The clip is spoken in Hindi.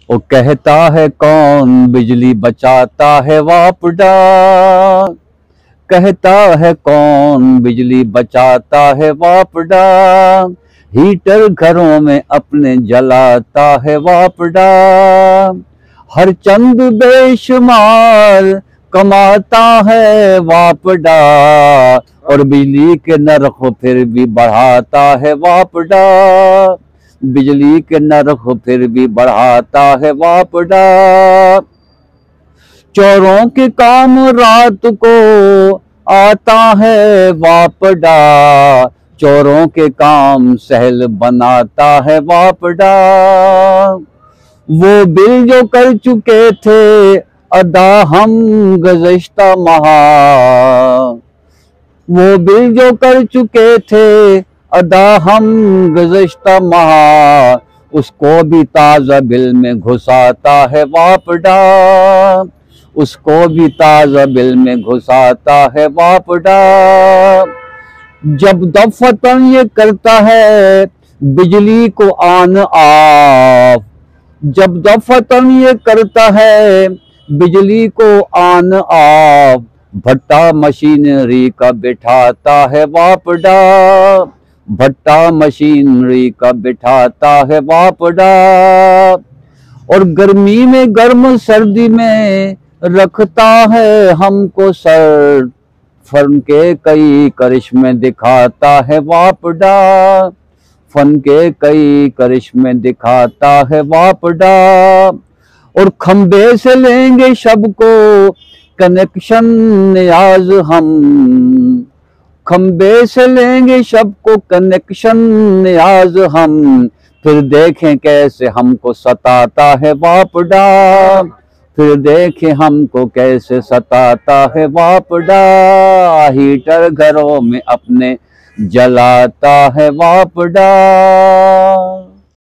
वो कहता है कौन बिजली बचाता है वापडा। कहता है कौन बिजली बचाता है वापडा। हीटर घरों में अपने जलाता है वापडा। हर चंद बेशुमार कमाता है वापडा। और बिजली के नरख फिर भी बढ़ाता है वापडा। बिजली के नरख फिर भी बढ़ाता है वापडा। चोरों के काम रात को आता है वापडा। चोरों के काम सहल बनाता है वापडा। वो बिल जो कर चुके थे अदा हम गुज़श्ता माह। वो बिल जो कर चुके थे अदा हम गुज़श्ता माह। उसको भी ताज़ा बिल में घुसाता है वापडा। उसको भी ताज़ा बिल में घुसाता है वापडा। जब दफतन ये करता है बिजली को ऑन ऑफ। जब दफतन ये करता है बिजली को ऑन ऑफ। भट्टा मशीनरी का बिठाता है वापडा। भट्टा मशीनरी का बिठाता है वापडा। और गर्मी में गर्म सर्दी में रखता है हमको सर्द। फन के कई करिश्मे दिखाता है वापडा। फन के कई करिश्मे दिखाता है वापडा। और खंबे से लेंगे सबको कनेक्शन नियाज हम। खंबे से लेंगे सबको कनेक्शन नियाज हम। फिर देखें कैसे हमको सताता है वापडा। फिर देखें हमको कैसे सताता है वापडा। हीटर घरों में अपने जलाता है वापडा।